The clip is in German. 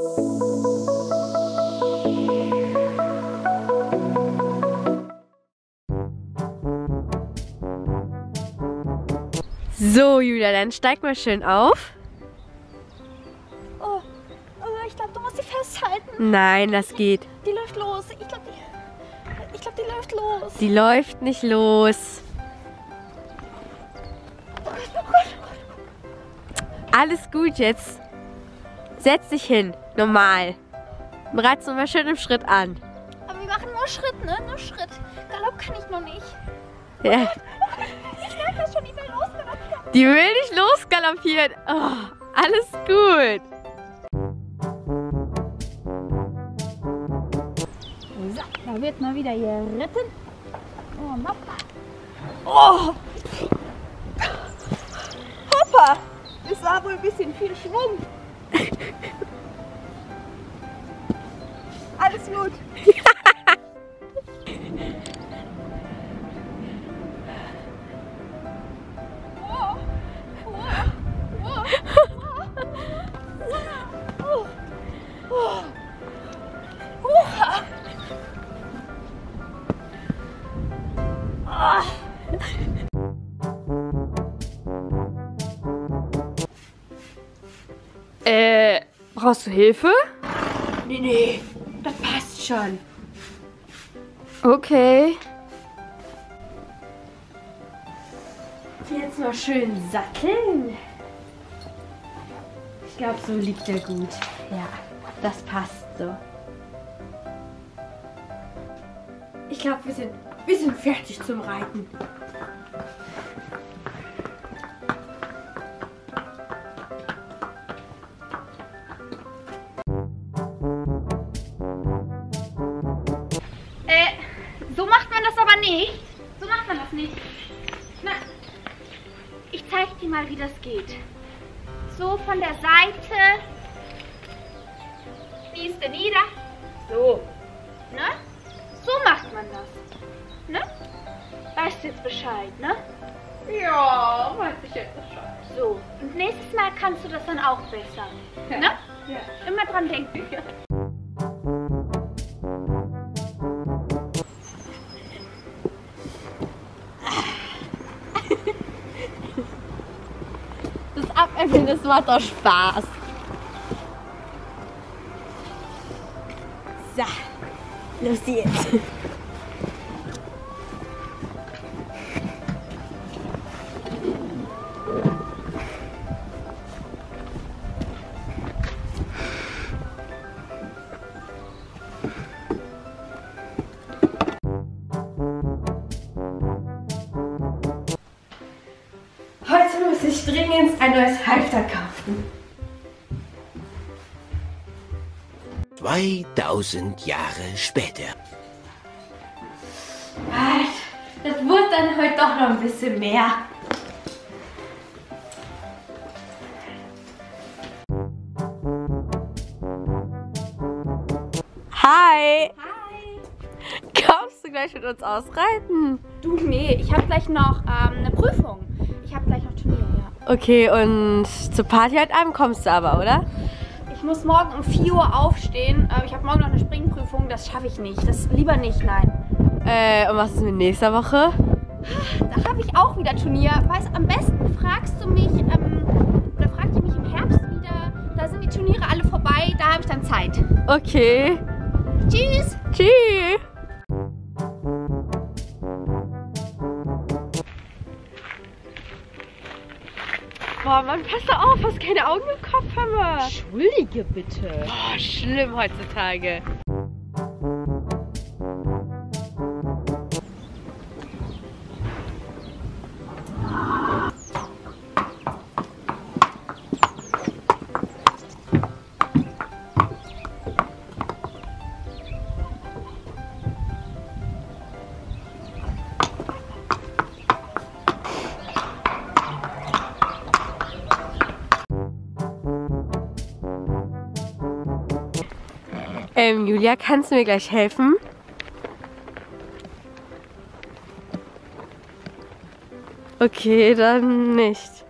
So, Julia, dann steig mal schön auf. Oh, ich glaube, du musst sie festhalten. Nein, das geht. Die läuft los. Ich glaube, die läuft los. Die läuft nicht los. Alles gut jetzt. Setz dich hin, normal. Reiz mal schön im Schritt an. Aber wir machen nur Schritt, ne? Nur Schritt. Galopp kann ich noch nicht. Ja. Ich merke das schon, die will losgaloppieren. Die will nicht losgaloppieren. Oh, alles gut. So, da wird mal wieder geritten. Oh, Mappa. Oh! Hoppa! Das war wohl ein bisschen viel Schwung. Alles gut. Brauchst du Hilfe? Nee, das passt schon. Okay. Jetzt mal schön satteln. Ich glaube, so liegt er gut. Ja, das passt so. Ich glaube, wir sind fertig zum Reiten. So macht man das aber nicht. So macht man das nicht. Na, ich zeige dir mal, wie das geht. So von der Seite. Fließt du nieder. So. Ne? So macht man das. Ne? Weißt du jetzt Bescheid, ne? Ja, weiß ich jetzt Bescheid. So. Und nächstes Mal kannst du das dann auch besser. Ja. Ne? Ja. Immer dran denken. Das Abäpfeln, das macht doch Spaß. So, los jetzt. Heute muss ich dringend ein neues Halfter kaufen. 2000 Jahre später. Das wird dann heute doch noch ein bisschen mehr. Hi! Hi! Kommst du gleich mit uns ausreiten? Du, nee, ich habe gleich noch eine Prüfung. Ich habe gleich noch Turnier, ja. Okay, und zur Party heute Abend kommst du aber, oder? Ich muss morgen um 4 Uhr aufstehen. Ich habe morgen noch eine Springprüfung. Das schaffe ich nicht. Das lieber nicht, nein. Und was ist mit nächster Woche? Da habe ich auch wieder Turnier. Weißt, am besten fragst du mich, oder fragt ihr mich im Herbst wieder. Da sind die Turniere alle vorbei. Da habe ich dann Zeit. Okay. Tschüss! Tschüss! Boah, Mann, pass doch auf, hast keine Augen im Kopf, Hammer. Entschuldige bitte. Boah, schlimm heutzutage. Julia, kannst du mir gleich helfen? Okay, dann nicht.